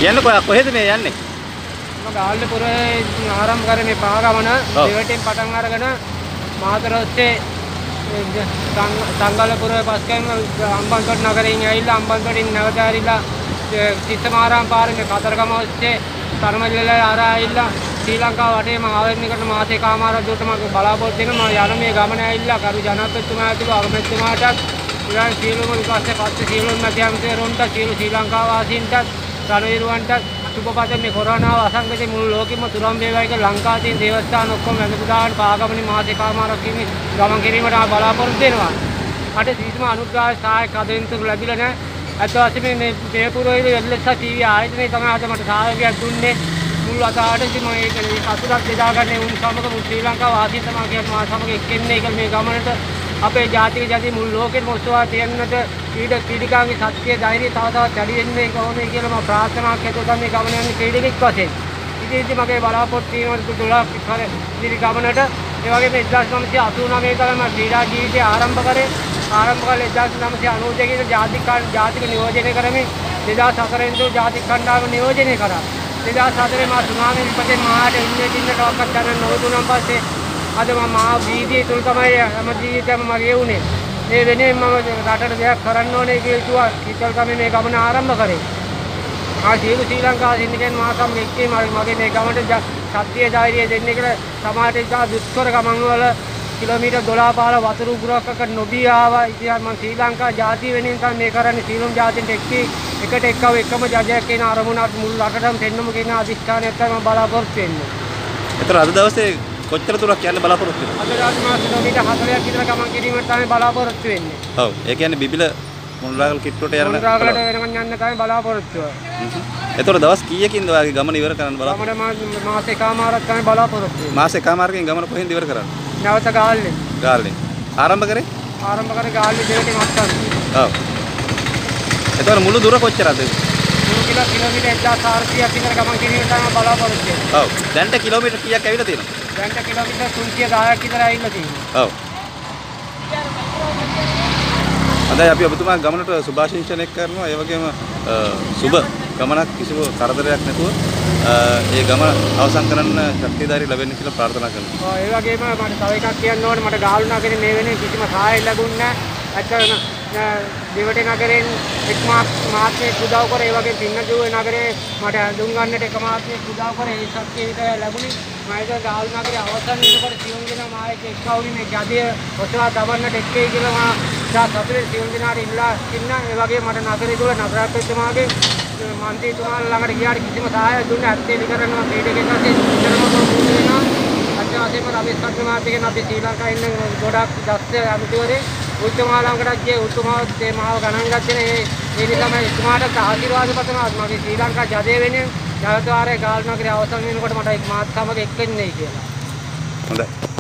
යන්නේ කොහෙද මේ යන්නේ? මම ගාල්ලේපුරේ ආරම්භ කරේ මේ පාගමන දෙවටින් පටන් අරගෙන මාතර ඔස්සේ සංගලපුරේ පස්කෙන් අම්බන්තොට නගරයෙන් ඇවිල්ලා අම්බන්තොටින් නැවත ඇරිලා සිත්තමාරාම පාරේ මේ කතරගම ඔස්සේ තරමල්ලල ආරායිලා ශ්‍රී ලංකාව වටේ මම ආවරණයකට මාසේ කාමාරක් දුරට මම බලාපොරොත්තු වෙනවා මම යන මේ ගමන ඇවිල්ලා කරු ජනාධිපතිතුමා ඇතුළු අගමැතිතුමාටත් ඊළඟ සියලුම පස්සේ සියලුම මැතිවරණයට සියලු ශ්‍රී ලංකාව වාසීන්ටත් රණවිරුවන්ටත් සුබපත මේ කොරෝනාව අසංගතේ මුළු ලෝකෙම තුරන් වේවා කියලා ලංකාවේ තියෙන දේවස්ථාන ඔක්කොම වැඳපු දාන පාගමනේ මාසේ කාමාරක් කිමි ගමන් කිරීමට බලාපොරොත්තු වෙනවා. අට කිසිම අනුග්‍රහ සහායක් අදින්තුරු ලැබිලා නැහැ. අත් වශයෙන් මේ පෙරපුරේ වෙල්ලස්ස ටීවී ආයතනයේ තමයි අද මට සහයෝගයක් දුන්නේ. මුළු අතට ඉතින් මම ඒක අතුරක් බෙදාගන්නේ උන් සමග මුළු ශ්‍රී ලංකාව ආසිය තමයි කියන්නේ මා සමග එක්කෙන්නේ කියලා මේ ගමනට අපේ ජාතික ජාති මුළු ලෝකෙම ඔස්සවා තියන්නට ක්‍රීඩිකාගේ සත්‍ය ධෛර්යය තව තවත් වැඩි වෙන්නේ කොහොමද කියලා මම ප්‍රාර්ථනා කරනවා මේ ගමන යන්නේ ක්‍රීඩිකෙක් වශයෙන්. ඉතින් මගේ බලාපොරොත්තු තියෙනවා 12ක් විතර ඉතිරි ගමනට ඒ වගේම 1989 තමයි මම ක්‍රීඩා ජීවිතය ආරම්භ කරේ. ආරම්භ කළේ 1992 දී ජාතික නියෝජනය කරමින් 2004 ඉඳන් ජාතික කණ්ඩායම නියෝජනය කරා. 2004 මා සුනාමි විපතේ මාට ඉන්නේ ටිකක් ගන්න නොදුනන් පස්සේ අද මම වීදියේ තුල තමයි හැම ජීවිතේම මගේ උනේ. මේ වෙනුවෙන් මම රටට දෙයක් කරන්න ඕනේ කියලා හිතුවා කිතල් මේ ගමන ආරම්භ කරේ. සියලු ශ්‍රී ලංකාව සින්දිකෙන් මා සමග එක්කේ මගේ මේ ගමනට සත්‍ය ධෛර්යය දෙන්නේ කියලා සමාජයට ඉතා දුෂ්කර ගමන් වල කිලෝමීටර් 12 15 වතුර උගුරක්ක නොබී ආවා. ඉතින් මම ශ්‍රී ලංකා ජාතිය වෙනුවෙන් තමයි මේ කරන්නේ. සියලුම ජාතීන්ට එකට එක්කව එකම ජජයක් කියන අරමුණක් මුළු රටටම දෙන්නම කියන අධිෂ්ඨානයක් තමයි මම බලාපොරොත්තු වෙන්නේ. ඒතර අද දවසේ කොච්චර දුරක් යන්න බලාපොරොත්තු වෙනවද? අද රාත්‍රී මාස කිලෝමීටර් 40ක් විතර ගමන් කිරීමට තමයි බලාපොරොත්තු වෙන්නේ. ඔව්. ඒ කියන්නේ බිබිල මොණරාගල කිට්ටුවට යන්න. මොණරාගලට වෙනකන් යන්න තමයි බලාපොරොත්තු වෙන්නේ. ඒතර දවස් කීයකින්ද ඔයාගේ ගමන ඉවර කරන්න බලාපොරොත්තු? ගමන මාස එකමාරක් තමයි බලාපොරොත්තු වෙන්නේ. මාස එකමාරකින් ගමන කොහෙන්ද ඉවර කරන්නේ? නැවත ගාල්ලේ. ගාල්ලේ. ආරම්භ කරේ? ආරම්භ කරේ ගාල්ලේ දෙවටි මත්තන්. ඔව්. ඒතර මුළු දුර කොච්චරද? මුළු කිලෝමීටර් 1400ක් විතර ගමන් කිරීමට තමයි බලාපොරොත්තු වෙන්නේ. ඔව්. දැන්ට කිලෝමීටර් කීයක් ඇවිල්ලා තියෙනවද? දැන්ට කිලෝමීටර් 310ක් විතර ඇවිල්ලා තියෙනවා. ඔව්. අදයි අපි ඔබතුමා ගමනට සුභාශිංසනයක් කරනවා. ඒ වගේම සුබ ගමනක් කිසිම කරදරයක් නැතුව ඒ ගමන අවසන් කරන්න ශක්තිය ධෛර්යය ලැබෙන්න කියලා ප්‍රාර්ථනා කරනවා. ඔව් ඒ වගේම මට තව එකක් කියන්න ඕනේ. මට ගාල්ල නගරේ මේ වෙනේ කිසිම සහායක් ලැබුණේ නැහැ. ඇත්තටම දෙවටේ නගරෙන් එක් මාත්‍යෙක් උදව් කරේ. ඒ වගේ පින්නදුවේ නගරේ මට දුම් ගන්නට එක මාත්‍යෙක් උදව් කරේ. ඒ ශක්තිය විතරයි ලැබුණේ. මම ඒක ගාල්ල නගරේ අවසන් වෙනකොට සියුම් දෙනා මායක එක්කවුනේ මේ ගදිය ඔසවා දවන්නට එක්කේ කියලා මම සතුටේ සියුම් දෙනාට ඉල්ලා ඉන්නා. ඒ වගේ මට නගරේ තුල නගරාපතිතුමාගේ මන්ත්‍රීතුමාලා ළඟට ගියාට කිසිම සහායක් දුන්නේ නැත්තේ ඉලිකරනවා ක්‍රීඩකෙක් වශයෙන් ඉතරම කොහොමද වෙනවා. අත්‍යවශ්‍යම රවීස් කර්මාර්ථයෙන් අපි ශ්‍රී ලංකාවේ ඉන්න ගොඩක් දක්ෂ අමුතිවරේ උතුමා ළඟට ගියේ උතුමාත් මේ මාව ගණන් ගත්තේ ඒ නිසා මම උතුමාට ආශිර්වාද පතනවා මගේ ශ්‍රී ලංකා ජදේ වෙනුවෙන් ජයත්වාරයේ ගාල්ල නගරේ අවසන් වෙනකොට මට එක් මාත් සමග එක්කෙන්නේ කියලා. හොඳයි.